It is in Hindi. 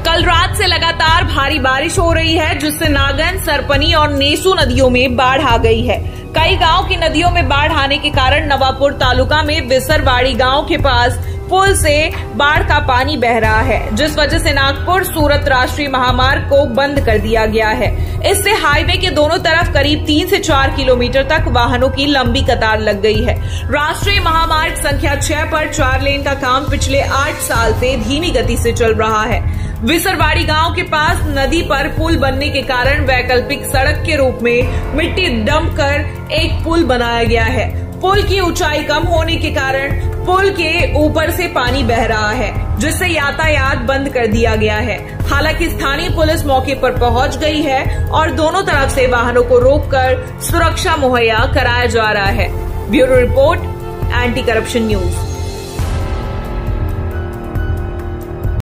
कल रात से लगातार भारी बारिश हो रही है, जिससे नागन, सरपनी और नेसू नदियों में बाढ़ आ गई है। कई गांव की नदियों में बाढ़ आने के कारण नवापुर तालुका में विसरवाड़ी गांव के पास पुल से बाढ़ का पानी बह रहा है, जिस वजह से नागपुर सूरत राष्ट्रीय महामार्ग को बंद कर दिया गया है। इससे हाईवे के दोनों तरफ करीब 3 से 4 किलोमीटर तक वाहनों की लंबी कतार लग गई है। राष्ट्रीय महामार्ग संख्या 6 पर 4 लेन का काम पिछले 8 साल से धीमी गति से चल रहा है। विसरवाड़ी गांव के पास नदी पर पुल बनने के कारण वैकल्पिक सड़क के रूप में मिट्टी डंप कर एक पुल बनाया गया है। पुल की ऊंचाई कम होने के कारण पुल के ऊपर से पानी बह रहा है, जिससे यातायात बंद कर दिया गया है। हालांकि स्थानीय पुलिस मौके पर पहुंच गई है और दोनों तरफ से वाहनों को रोककर सुरक्षा मुहैया कराया जा रहा है। Bureau report, anti corruption news.